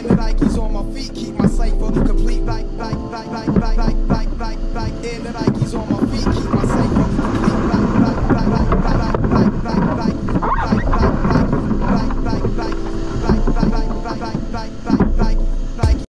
In the Nikes on my feet, keep my cipher complete. In the Nikes on my feet, keep